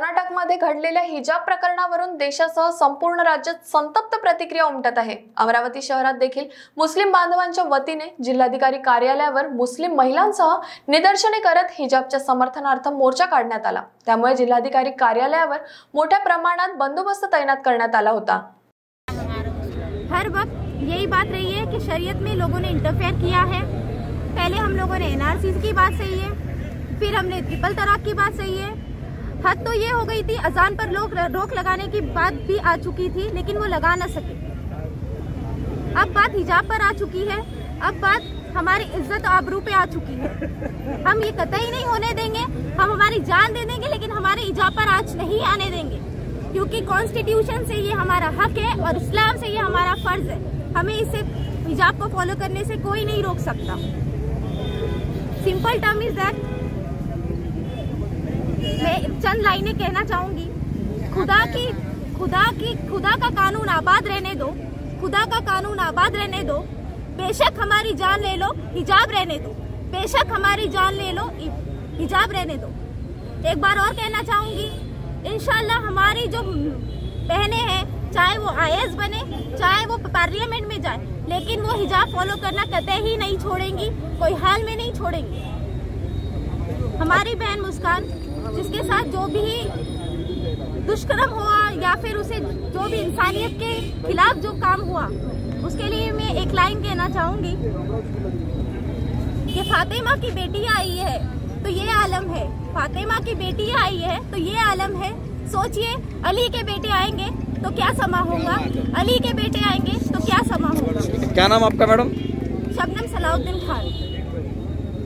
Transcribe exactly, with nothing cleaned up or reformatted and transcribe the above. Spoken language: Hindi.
कर्नाटकमध्ये घडलेल्या हिजाब प्रकरणावरून देशासह संपूर्ण राज्यात संतप्त प्रतिक्रिया उमटत आहे। अमरावती शहरात देखील मुस्लिम बांधवांच्या वतीने जिल्हाधिकारी कार्यालयावर मुस्लिम महिलांसह निदर्शने करत हिजाबच्या समर्थनार्थ मोर्चा काढण्यात आला। त्यामुळे जिल्हाधिकारी कार्यालयावर मोठ्या प्रमाणात बंदोबस्त तैनात करण्यात आला होता। हर वक्त यही बात रही है कि शरीयत में लोगों ने इंटरफेयर किया है। पहले हम लोगों ने एनआरसी की बात सही है, फिर हमने ट्रिपल तलाक की बात सही है। हद तो ये हो गई थी, अजान पर लोग रोक लगाने की बात भी आ चुकी थी, लेकिन वो लगा न सके। अब बात हिजाब पर आ चुकी है, अब बात हमारी इज्जत आबरू पे आ चुकी है। हम ये कतई नहीं होने देंगे, हम हमारी जान दे देंगे, लेकिन हमारे हिजाब पर आँच नहीं आने देंगे, क्योंकि कॉन्स्टिट्यूशन से ये हमारा हक है और इस्लाम से ये हमारा फर्ज है। हमें इसे हिजाब को फॉलो करने से कोई नहीं रोक सकता। सिंपल टर्म इज दैट, मैं चंद लाइनें कहना चाहूंगी। खुदा की खुदा की खुदा का कानून आबाद रहने दो, खुदा का कानून आबाद रहने दो। बेशक हमारी जान ले लो, हिजाब रहने दो। बेशक हमारी जान ले लो, हिजाब रहने दो। एक बार और कहना चाहूंगी, इंशाल्लाह हमारी जो बहनें हैं, चाहे वो आई ए एस बने, चाहे वो पार्लियामेंट में जाए, लेकिन वो हिजाब फॉलो करना कतई ही नहीं छोड़ेंगी, कोई हाल में नहीं छोड़ेंगी। हमारी बहन मुस्कान, जिसके साथ जो भी दुष्कर्म हुआ या फिर उसे जो भी इंसानियत के खिलाफ जो काम हुआ, उसके लिए मैं एक लाइन कहना चाहूंगी कि फातिमा की बेटी आई है तो ये आलम है, फातिमा की बेटी आई है तो ये आलम है। सोचिए, अली के बेटे आएंगे तो क्या समा होगा, अली के बेटे आएंगे तो क्या समा होगा। क्या नाम आपका मैडम? शबनम सलाउद्दीन खान।